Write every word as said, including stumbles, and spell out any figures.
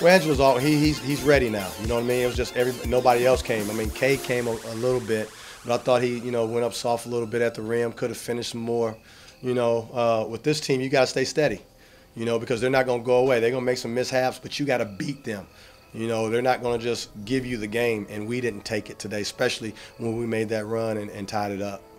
Well, Angelo's all he, he's he's ready now. You know what I mean? It was just every nobody else came. I mean, K came a, a little bit, but I thought he you know went up soft a little bit at the rim. Could have finished more. You know, uh, with this team, you got to stay steady. You know, because they're not going to go away. They're going to make some mishaps, but you got to beat them. You know, they're not going to just give you the game, and we didn't take it today, especially when we made that run and, and tied it up.